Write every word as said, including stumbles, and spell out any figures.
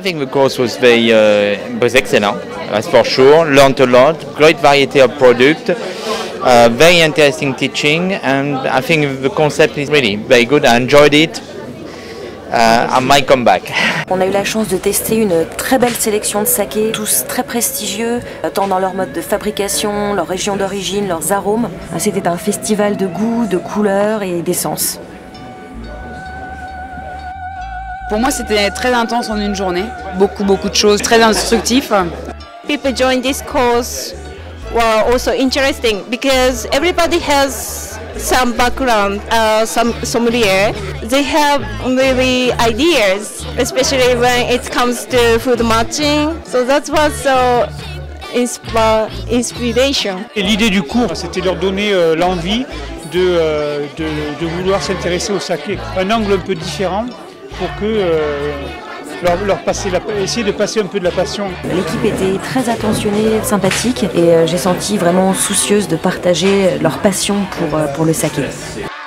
think the course was very uh, was excellent, that's for sure. Learned a lot, great variety of product, uh, very interesting teaching, and I think the concept is really very good. I enjoyed it. Uh, I might come back. On a eu la chance de tester une très belle sélection de sakés, tous très prestigieux, tant dans leur mode de fabrication, leur région d'origine, leurs arômes. C'était un festival de goût, de couleurs et d'essence. Pour moi, c'était très intense en une journée. Beaucoup, beaucoup de choses, très instructif. People join this course were also interesting because everybody has some background, uh, some sommelier. They have really ideas, especially when it comes to food matching. So that was so insp inspiration. L'idée du cours, c'était leur donner euh, l'envie de, euh, de, de vouloir s'intéresser au saké. Un angle un peu différent pour que euh, leur, leur passer la, essayer de passer un peu de la passion. L'équipe était très attentionnée, sympathique et j'ai senti vraiment soucieuse de partager leur passion pour, pour le saké.